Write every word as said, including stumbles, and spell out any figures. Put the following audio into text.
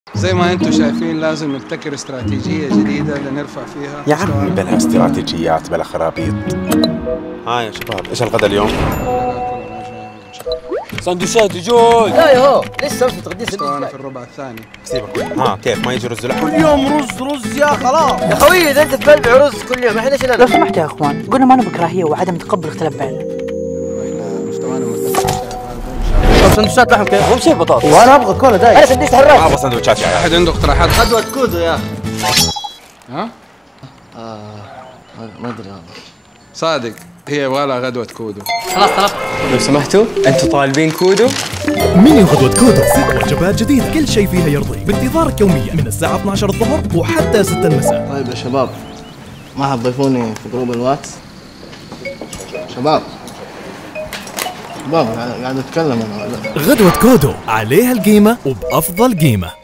زي ما انتم شايفين لازم نبتكر استراتيجية جديدة لنرفع فيها. يا عمي بلا استراتيجيات بلا خرابيط. ها يا شباب ايش الغدا اليوم؟ سندوتشات جوي. لا يا هو لسه مش متغدين انا في الربع الثاني. سيبك ها كيف ما يجي رز لحم؟ كل يوم رز رز يا خلاص يا خوي اذا انت تبلع رز كل يوم احنا ايش لو سمحت يا اخوان قلنا ما نبغى كراهيه وعدم تقبل اختلاف بيننا. احنا مستوانا مرتفع. طب سندوتشات لحم كيف؟ اهم شيء بطاطس. وانا ابغى كولا دايم. انا سندوتش حراق. ما ابغى سندوتشات يا عيال. احد عنده اقتراحات؟ غدوة كودو يا اخي. ها؟ آه ما ادري والله. صادق هي يبغى لها غدوة كودو. خلاص طلبت. لو سمحتوا انتوا طالبين كودو؟ منيو غدوة كودو، ست وجبات جديدة كل شيء فيها يرضي، بانتظارك يوميا من الساعة اثنعش الظهر وحتى ستة المساء. طيب يا شباب ما حتضيفوني في جروب الواتس؟ شباب شباب قاعد اتكلم انا. غدوة كودو عليها القيمة وبأفضل قيمة.